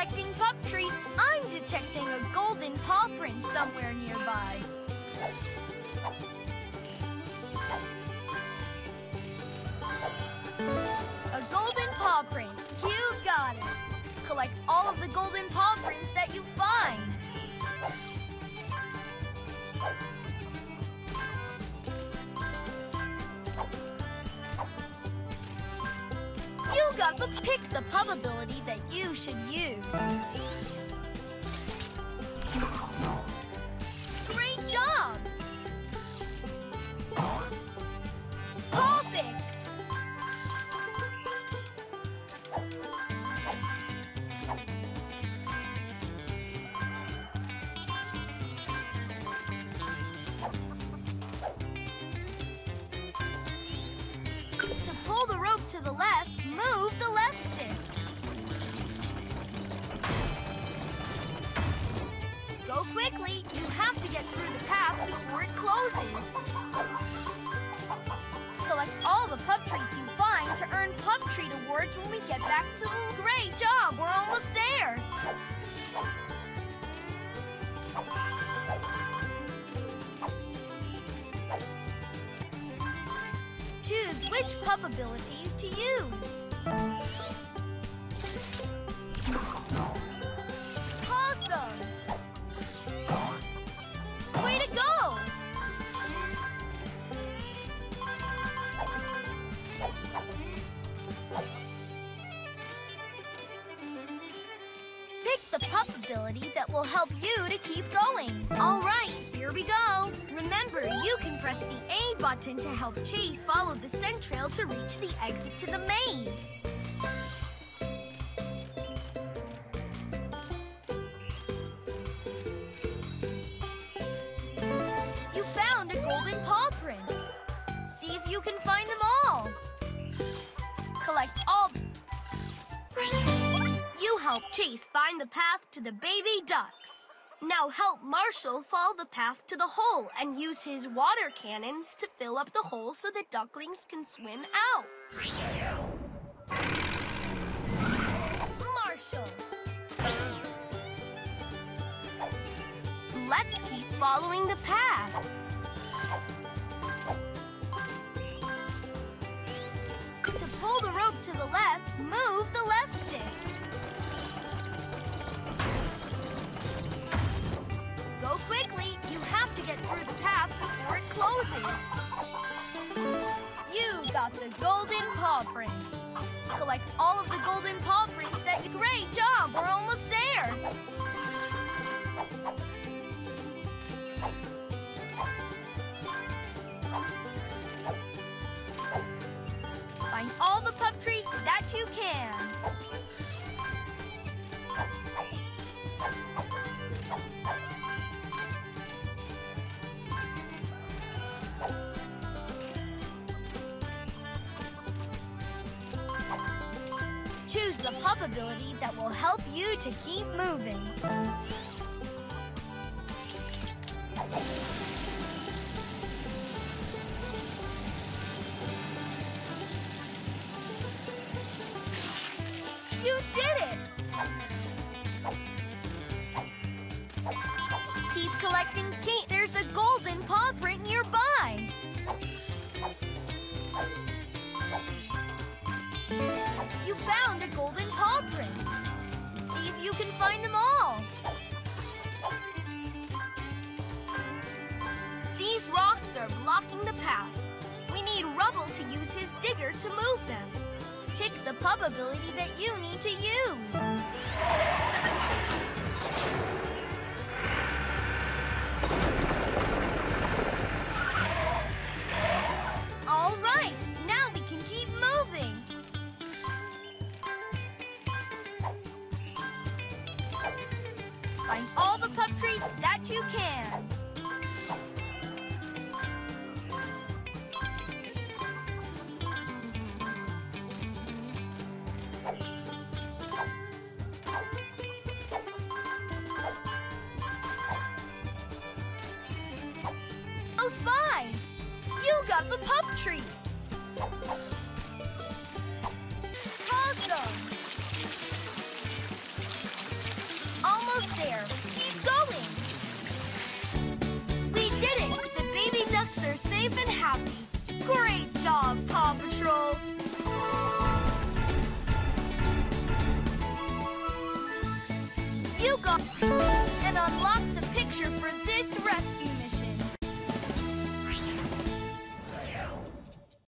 collecting pup treats, I'm detecting a golden paw print somewhere nearby. A golden paw print. You got it. Collect all of the golden paw prints that you find. You got the pick the pup ability that you should use. Great job! Perfect! To pull the rope to the left, move the left stick. Go quickly. You have to get through the path before it closes. Collect all the pup treats you find to earn pup treat awards when we get back to the... Great job! We're almost there. Choose which pup ability to use. Awesome! Way to go! Pick the pup ability that will help you to keep going. All right, here we go. Remember, you can press the A button to help Chase follow the scent trail to reach the exit to the maze. You found a golden paw print. See if you can find them all. Collect all. You help Chase find the path to the baby ducks. Now help Marshall follow the path to the hole and use his water cannons to fill up the hole so the ducklings can swim out. Marshall. Let's keep following the path. To pull the rope to the left, move the left stick. Go quickly. You have to get through the path before it closes. You got the golden paw print. Collect all of the golden paw prints that you... Great job! We're almost there. Find all the pup treats that you can. Choose the pup ability that will help you to keep moving. You did it! Keep collecting paint. There's a golden paw print nearby. You found a golden paw print. See if you can find them all. These rocks are blocking the path. We need Rubble to use his digger to move them. Pick the pup ability that you need to use. All right, now we can keep moving. Find all the pup treats that you can. Close by. You got the pup treats. Awesome. happy. Great job, Paw Patrol. You got and unlocked